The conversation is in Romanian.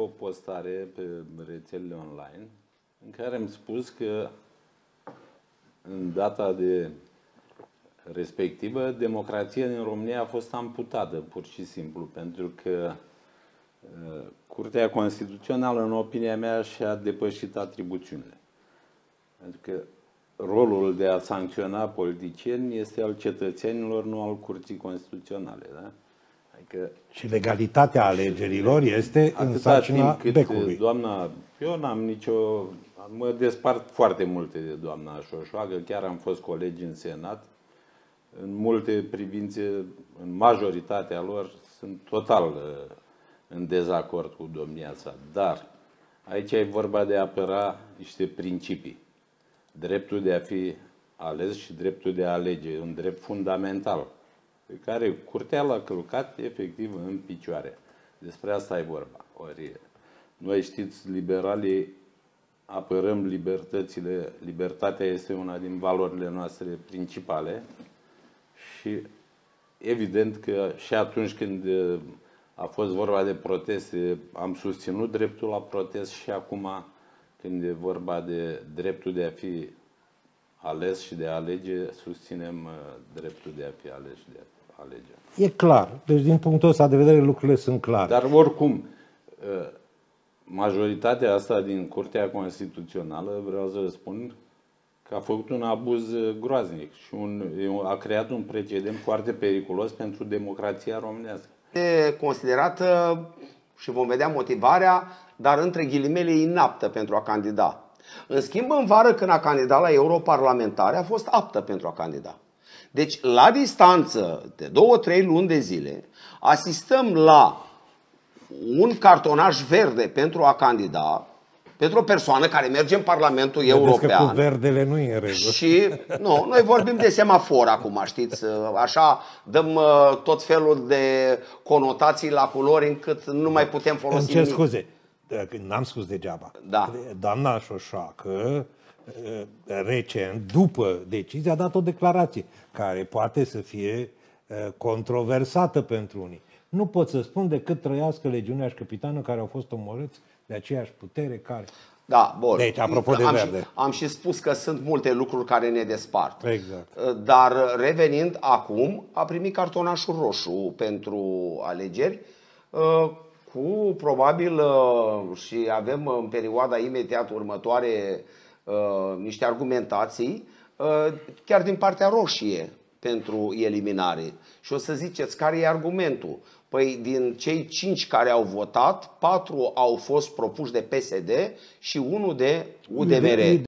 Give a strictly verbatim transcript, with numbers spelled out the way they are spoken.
o postare pe rețelele online în care am spus că în data de respectivă, democrația din România a fost amputată, pur și simplu, pentru că Curtea Constituțională, în opinia mea, și-a depășit atribuțiunile. Pentru că rolul de a sancționa politicieni este al cetățenilor, nu al Curții Constituționale. Da? Adică, și legalitatea alegerilor este în sarcina becului. Doamna, eu n-am nicio... Mă despart foarte multe de doamna Șoșoagă, chiar am fost colegi în Senat. În multe privințe, în majoritatea lor, sunt total în dezacord cu domnia sa. Dar aici e vorba de a apăra niște principii. Dreptul de a fi ales și dreptul de a alege, un drept fundamental, pe care Curtea l-a călcat efectiv în picioare. Despre asta e vorba. Ori, noi știți, liberalii apărăm libertățile, libertatea este una din valorile noastre principale și evident că și atunci când a fost vorba de proteste, am susținut dreptul la protest și acum când e vorba de dreptul de a fi ales și de a alege, susținem dreptul de a fi ales și de a alege. E clar. Deci din punctul ăsta de vedere lucrurile sunt clare. Dar oricum, majoritatea asta din Curtea Constituțională, vreau să spun că a făcut un abuz groaznic și un, a creat un precedent foarte periculos pentru democrația românească. E considerată, și vom vedea motivarea, dar între ghilimele inaptă pentru a candida. În schimb, în vară, când a candidat la europarlamentare, a fost aptă pentru a candida. Deci, la distanță de două, trei luni de zile, asistăm la un cartonaș verde pentru a candida, pentru o persoană care merge în Parlamentul Vedeți European. că cu verdele nu e în regulă. Și, nu, noi vorbim de semafor acum, știți, așa dăm tot felul de conotații la culori încât nu mai putem folosi Îmi cer nimic. scuze, n-am spus degeaba. Da. Doamna Șoșoacă, recent, după decizie, a dat o declarație care poate să fie controversată pentru unii. Nu pot să spun decât trăiască legiunea și capitană care au fost omorâți de aceeași putere care... Da, bun. Deci, apropo de am, verde. și, am și spus că sunt multe lucruri care ne despart. Exact. Dar revenind acum, a primit cartonașul roșu pentru alegeri, cu probabil, și avem în perioada imediat următoare niște argumentații, chiar din partea roșie pentru eliminare. Și o să ziceți, care e argumentul? Păi din cei cinci care au votat, patru au fost propuși de P S D și unul de U D M R.